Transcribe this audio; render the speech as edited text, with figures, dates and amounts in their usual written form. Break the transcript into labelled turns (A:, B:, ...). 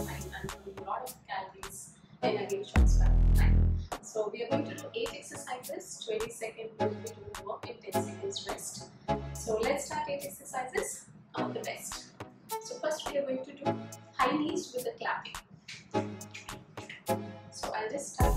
A: time and burn a lot of calories in a very short span of time. So we are going to do 8 exercises, 20 seconds will be doing work and 10 seconds rest. So let's start 8 exercises on the best. So first we are going to do high knees with the clapping. So I'll just start